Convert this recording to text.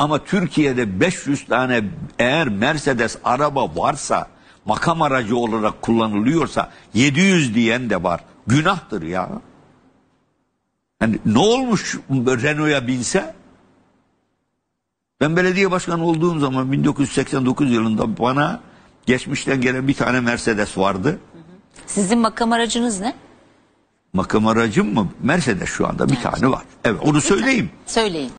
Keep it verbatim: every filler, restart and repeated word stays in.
Ama Türkiye'de beş yüz tane eğer Mercedes araba varsa, makam aracı olarak kullanılıyorsa yedi yüz diyen de var. Günahtır ya. Yani ne olmuş Renault'a binse? Ben belediye başkanı olduğum zaman bin dokuz yüz seksen dokuz yılında bana geçmişten gelen bir tane Mercedes vardı. Sizin makam aracınız ne? Makam aracım mı? Mercedes şu anda bir tane var. Evet, onu söyleyeyim. Söyleyin.